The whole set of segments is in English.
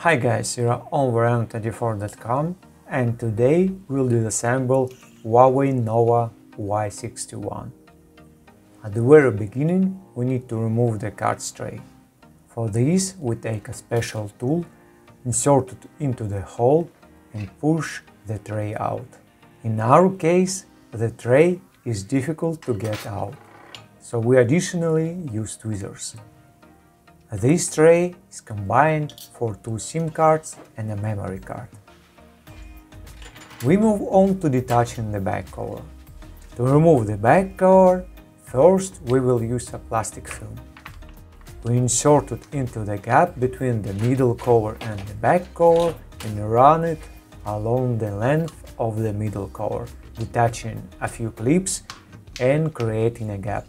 Hi guys, here are on VM24.com and today we'll disassemble Huawei Nova Y61. At the very beginning we need to remove the card tray. For this we take a special tool, insert it into the hole and push the tray out. In our case the tray is difficult to get out, so we additionally use tweezers. This tray is combined for 2 SIM cards and a memory card. We move on to detaching the back cover. To remove the back cover, first we will use a plastic film. We insert it into the gap between the middle cover and the back cover and run it along the length of the middle cover, detaching a few clips and creating a gap.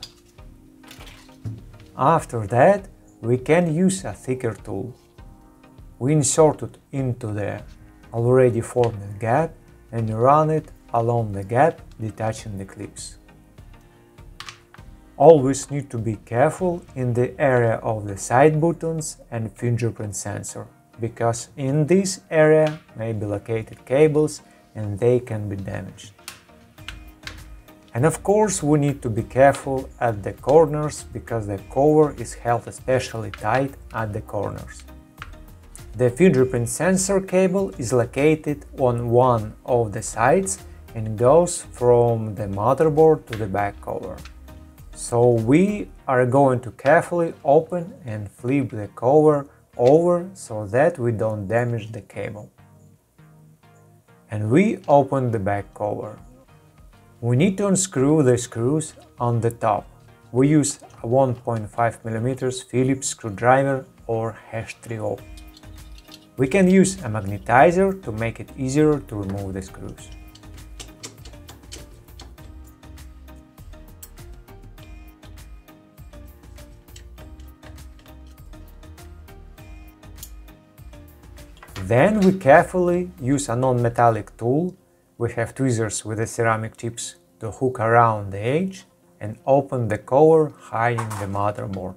After that, we can use a thicker tool. We insert it into the already formed gap and run it along the gap, detaching the clips. Always need to be careful in the area of the side buttons and fingerprint sensor, because in this area may be located cables and they can be damaged. And of course we need to be careful at the corners, because the cover is held especially tight at the corners. The fingerprint sensor cable is located on one of the sides and goes from the motherboard to the back cover. So we are going to carefully open and flip the cover over so that we don't damage the cable. And we open the back cover. We need to unscrew the screws on the top. We use a 1.5mm Phillips screwdriver or #3O. We can use a magnetizer to make it easier to remove the screws. Then we carefully use a non-metallic tool. We have tweezers with the ceramic tips to hook around the edge and open the cover, hiding the motherboard.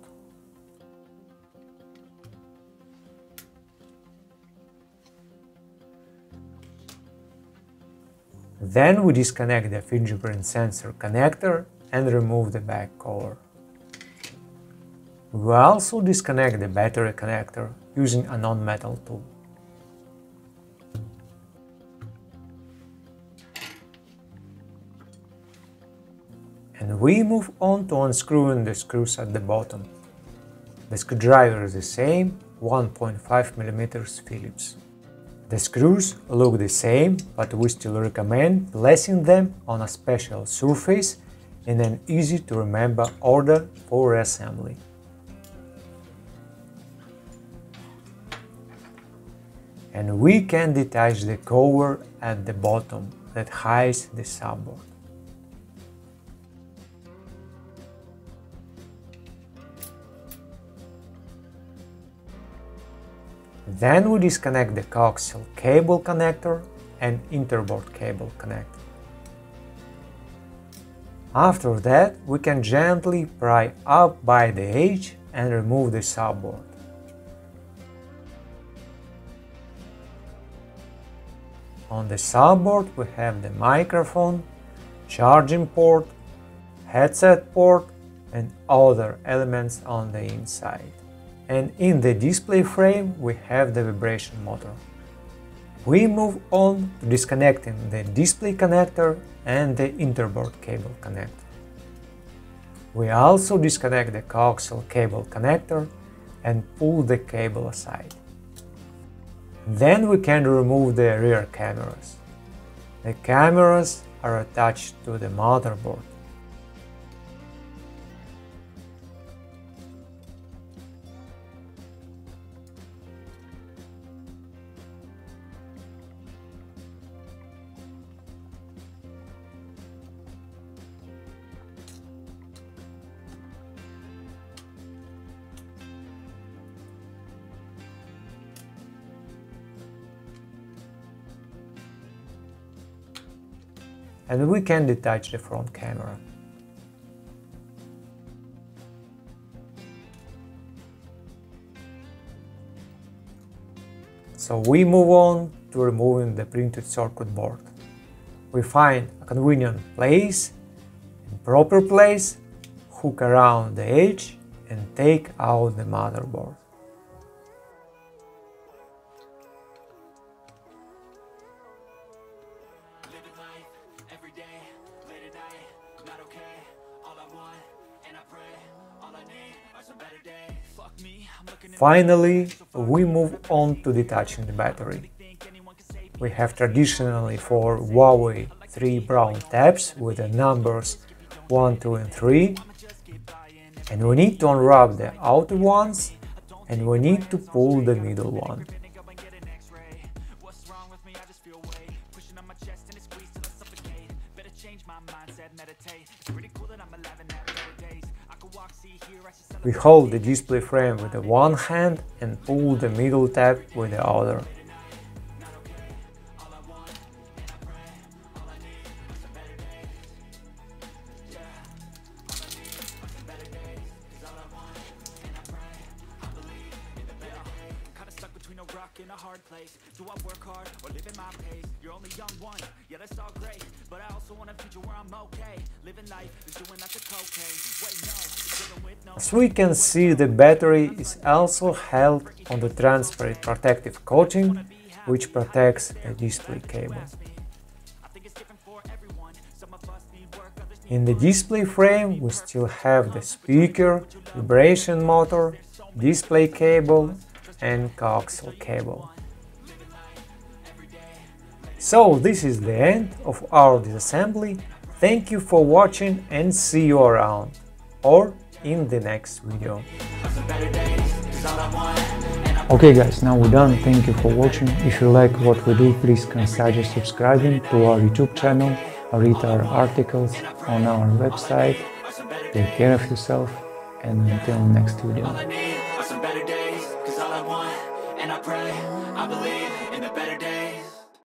Then we disconnect the fingerprint sensor connector and remove the back cover. We also disconnect the battery connector using a non-metal tool. And we move on to unscrewing the screws at the bottom. The screwdriver is the same, 1.5mm Phillips. The screws look the same, but we still recommend placing them on a special surface in an easy to remember order for reassembly. And we can detach the cover at the bottom that hides the subboard. Then we disconnect the coaxial cable connector and interboard cable connector. After that, we can gently pry up by the edge and remove the subboard. On the subboard we have the microphone, charging port, headset port and other elements on the inside. And in the display frame we have the vibration motor. We move on to disconnecting the display connector and the interboard cable connector. We also disconnect the coaxial cable connector and pull the cable aside. Then we can remove the rear cameras. The cameras are attached to the motherboard. And we can detach the front camera. So we move on to removing the printed circuit board. We find a convenient place, in proper place, hook around the edge and take out the motherboard. Finally, we move on to detaching the battery. We have traditionally for Huawei 3 brown tabs with the numbers 1, 2 and 3, and we need to unwrap the outer ones and we need to pull the middle one. We hold the display frame with the one hand and pull the middle tab with the other. In a hard place, do I work hard or live in my pace? You're only young one, yeah that's all great, but I also want a future where I'm okay. Living life is doing lots of cocaine. Wait, no, living with no. As we can see, the battery is also held on the transparent protective coating, which protects the display cable. In the display frame, we still have the speaker, vibration motor, display cable and coaxial cable. So this is the end of our disassembly. Thank you for watching and see you around or in the next video. Okay guys, now we're done. Thank you for watching. If you like what we do, please consider subscribing to our YouTube channel or read our articles on our website. Take care of yourself and until next video. And I pray, I believe in the better days.